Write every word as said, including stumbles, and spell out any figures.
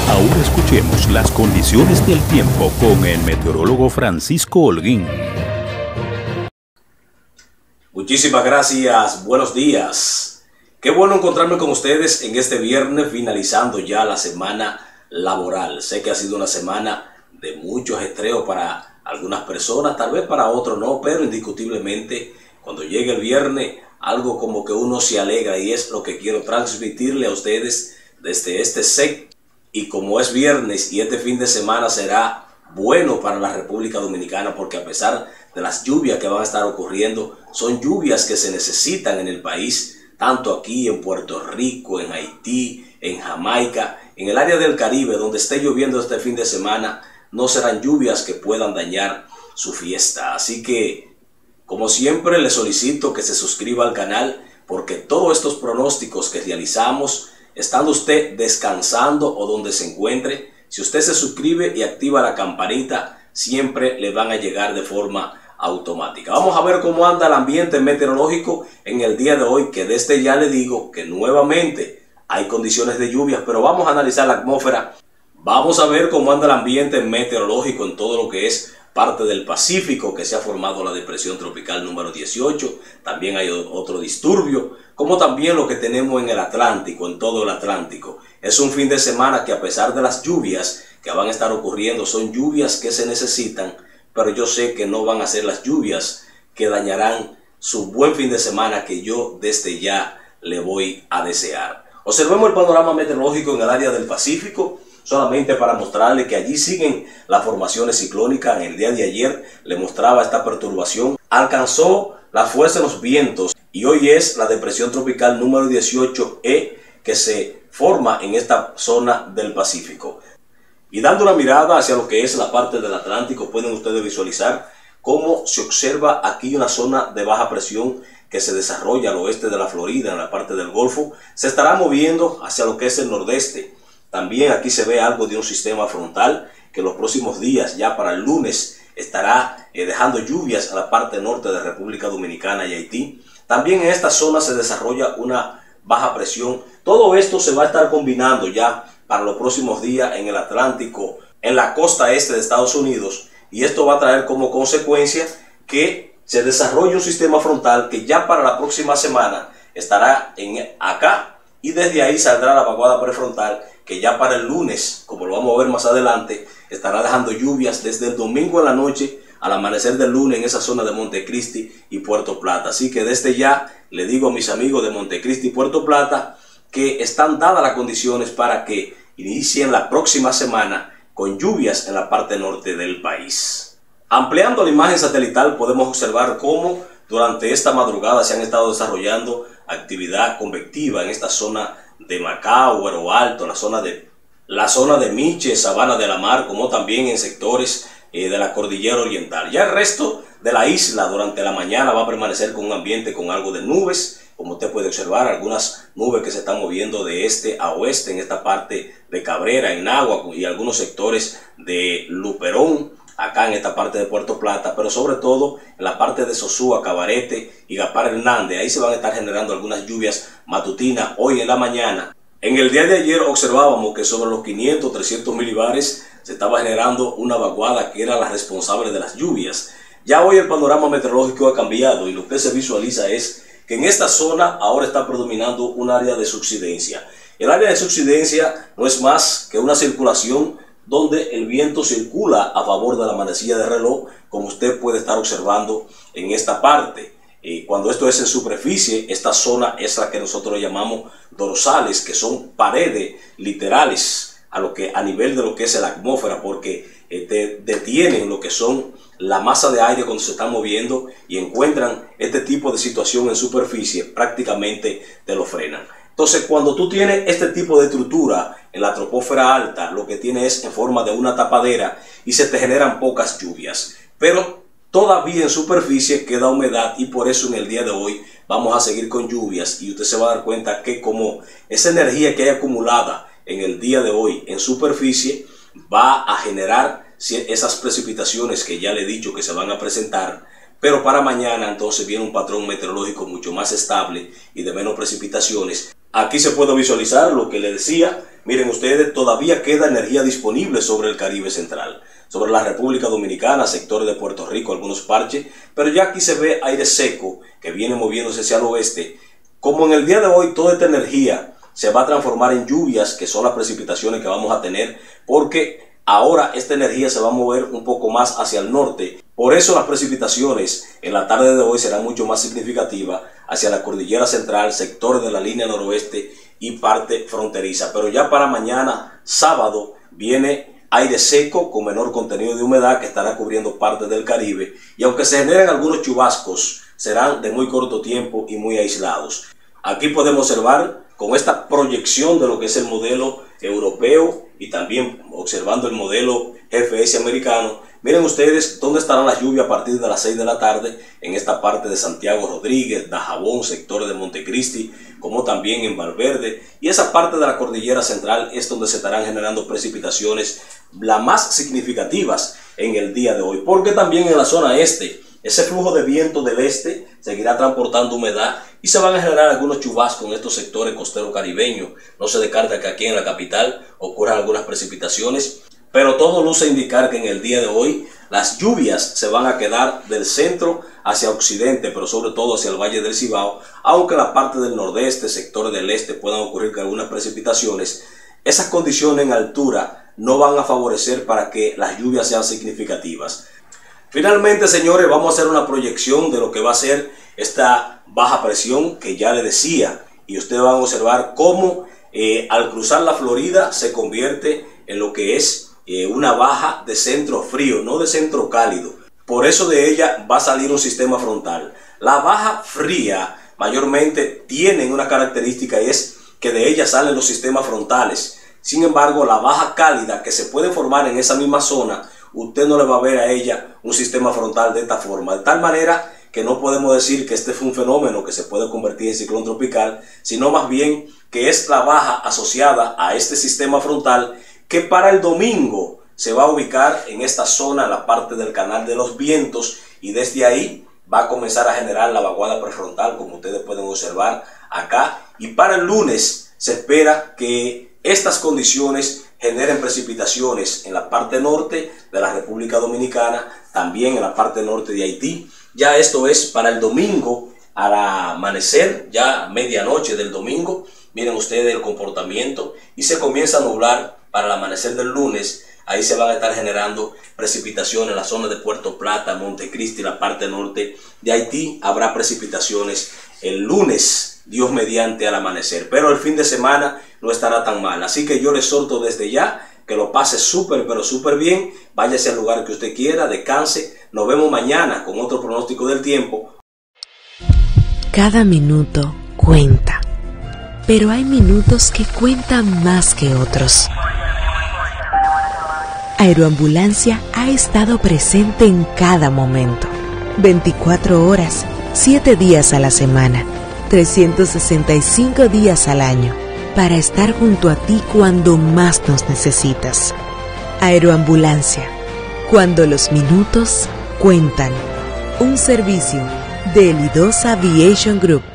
Ahora escuchemos las condiciones del tiempo con el meteorólogo Francisco Holguín. Muchísimas gracias, buenos días. Qué bueno encontrarme con ustedes en este viernes, finalizando ya la semana laboral. Sé que ha sido una semana de mucho ajetreo para algunas personas, tal vez para otros no, pero indiscutiblemente cuando llegue el viernes, algo como que uno se alegra, y es lo que quiero transmitirle a ustedes desde este set. Y como es viernes y este fin de semana será bueno para la República Dominicana, porque a pesar de las lluvias que van a estar ocurriendo, son lluvias que se necesitan en el país, tanto aquí en Puerto Rico, en Haití, en Jamaica, en el área del Caribe, donde esté lloviendo este fin de semana, no serán lluvias que puedan dañar su fiesta. Así que, como siempre, le solicito que se suscriba al canal, porque todos estos pronósticos que realizamos, estando usted descansando o donde se encuentre, si usted se suscribe y activa la campanita, siempre le van a llegar de forma automática. Vamos a ver cómo anda el ambiente meteorológico en el día de hoy, que desde ya le digo que nuevamente hay condiciones de lluvia, pero vamos a analizar la atmósfera. Vamos a ver cómo anda el ambiente meteorológico en todo lo que es parte del Pacífico, que se ha formado la depresión tropical número dieciocho. También hay otro disturbio, como también lo que tenemos en el Atlántico, en todo el Atlántico. Es un fin de semana que, a pesar de las lluvias que van a estar ocurriendo, son lluvias que se necesitan, pero yo sé que no van a ser las lluvias que dañarán su buen fin de semana, que yo desde ya le voy a desear. Observemos el panorama meteorológico en el área del Pacífico, solamente para mostrarle que allí siguen las formaciones ciclónicas. En el día de ayer le mostraba esta perturbación, alcanzó la fuerza de los vientos y hoy es la depresión tropical número dieciocho E que se forma en esta zona del Pacífico. Y dando una mirada hacia lo que es la parte del Atlántico, pueden ustedes visualizar cómo se observa aquí una zona de baja presión que se desarrolla al oeste de la Florida, en la parte del Golfo. Se estará moviendo hacia lo que es el nordeste. También aquí se ve algo de un sistema frontal que en los próximos días, ya para el lunes, estará eh, dejando lluvias a la parte norte de República Dominicana y Haití. También en esta zona se desarrolla una baja presión. Todo esto se va a estar combinando ya para los próximos días en el Atlántico, en la costa este de Estados Unidos, y esto va a traer como consecuencia que se desarrolle un sistema frontal que ya para la próxima semana estará en acá, y desde ahí saldrá la vaguada prefrontal que ya para el lunes, como lo vamos a ver más adelante, estará dejando lluvias desde el domingo en la noche al amanecer del lunes en esa zona de Montecristi y Puerto Plata. Así que desde ya le digo a mis amigos de Montecristi y Puerto Plata que están dadas las condiciones para que inicien la próxima semana con lluvias en la parte norte del país. Ampliando la imagen satelital, podemos observar cómo durante esta madrugada se han estado desarrollando actividad convectiva en esta zona de Macao, Güero Alto, la zona de la zona de Miche, Sabana de la Mar, como también en sectores eh, de la cordillera oriental. Ya el resto de la isla durante la mañana va a permanecer con un ambiente con algo de nubes, como usted puede observar, algunas nubes que se están moviendo de este a oeste en esta parte de Cabrera, en Nagua, y algunos sectores de Luperón, acá en esta parte de Puerto Plata, pero sobre todo en la parte de Sosúa, Cabarete y Gaspar Hernández. Ahí se van a estar generando algunas lluvias matutinas hoy en la mañana. En el día de ayer observábamos que sobre los quinientos, trescientos milibares se estaba generando una vaguada que era la responsable de las lluvias. Ya hoy el panorama meteorológico ha cambiado y lo que se visualiza es que en esta zona ahora está predominando un área de subsidencia. El área de subsidencia no es más que una circulación donde el viento circula a favor de la manecilla de reloj, como usted puede estar observando en esta parte. Eh, cuando esto es en superficie, esta zona es la que nosotros llamamos dorsales, que son paredes literales a, lo que, a nivel de lo que es la atmósfera, porque eh, te detienen lo que son la masa de aire cuando se está moviendo y encuentran este tipo de situación en superficie, prácticamente te lo frenan. Entonces, cuando tú tienes este tipo de estructura en la troposfera alta, lo que tiene es en forma de una tapadera y se te generan pocas lluvias. Pero todavía en superficie queda humedad y por eso en el día de hoy vamos a seguir con lluvias, y usted se va a dar cuenta que como esa energía que hay acumulada en el día de hoy en superficie va a generar esas precipitaciones que ya le he dicho que se van a presentar. Pero para mañana entonces viene un patrón meteorológico mucho más estable y de menos precipitaciones. Aquí se puede visualizar lo que le decía, miren ustedes, todavía queda energía disponible sobre el Caribe central, sobre la República Dominicana, sectores de Puerto Rico, algunos parches, pero ya aquí se ve aire seco que viene moviéndose hacia el oeste. Como en el día de hoy toda esta energía se va a transformar en lluvias, que son las precipitaciones que vamos a tener, porque ahora esta energía se va a mover un poco más hacia el norte. Por eso las precipitaciones en la tarde de hoy serán mucho más significativas hacia la cordillera central, sectores de la línea noroeste y parte fronteriza. Pero ya para mañana, sábado, viene aire seco con menor contenido de humedad que estará cubriendo parte del Caribe. Y aunque se generen algunos chubascos, serán de muy corto tiempo y muy aislados. Aquí podemos observar con esta proyección de lo que es el modelo europeo y también observando el modelo G F S americano. Miren ustedes dónde estarán las lluvias a partir de las seis de la tarde en esta parte de Santiago Rodríguez, Dajabón, sectores de Montecristi, como también en Valverde. Y esa parte de la cordillera central es donde se estarán generando precipitaciones las más significativas en el día de hoy. Porque también en la zona este, ese flujo de viento del este seguirá transportando humedad y se van a generar algunos chubascos en estos sectores costeros caribeños. No se descarta que aquí en la capital ocurran algunas precipitaciones, pero todo luce indicar que en el día de hoy las lluvias se van a quedar del centro hacia occidente, pero sobre todo hacia el Valle del Cibao, aunque en la parte del nordeste, sectores del este puedan ocurrir algunas precipitaciones. Esas condiciones en altura no van a favorecer para que las lluvias sean significativas. Finalmente, señores, vamos a hacer una proyección de lo que va a ser esta baja presión que ya les decía, y ustedes van a observar cómo eh, al cruzar la Florida se convierte en lo que es eh, una baja de centro frío, no de centro cálido. Por eso de ella va a salir un sistema frontal. La baja fría mayormente tienen una característica y es que de ella salen los sistemas frontales. Sin embargo, la baja cálida que se puede formar en esa misma zona, usted no le va a ver a ella un sistema frontal de esta forma, de tal manera que no podemos decir que este fue un fenómeno que se puede convertir en ciclón tropical, sino más bien que es la baja asociada a este sistema frontal que para el domingo se va a ubicar en esta zona, en la parte del canal de los vientos, y desde ahí va a comenzar a generar la vaguada prefrontal, como ustedes pueden observar acá, y para el lunes se espera que estas condiciones generen precipitaciones en la parte norte de la República Dominicana, también en la parte norte de Haití. Ya esto es para el domingo al amanecer, ya medianoche del domingo. Miren ustedes el comportamiento y se comienza a nublar para el amanecer del lunes. Ahí se van a estar generando precipitaciones en la zona de Puerto Plata, Montecristi, la parte norte de Haití. Habrá precipitaciones el lunes, Dios mediante, al amanecer. Pero el fin de semana no estará tan mal. Así que yo les exhorto desde ya que lo pase súper, pero súper bien. Váyase al lugar que usted quiera, descanse. Nos vemos mañana con otro pronóstico del tiempo. Cada minuto cuenta, pero hay minutos que cuentan más que otros. Aeroambulancia ha estado presente en cada momento, veinticuatro horas, siete días a la semana, trescientos sesenta y cinco días al año, para estar junto a ti cuando más nos necesitas. Aeroambulancia, cuando los minutos cuentan. Un servicio de Elidosa Aviation Group.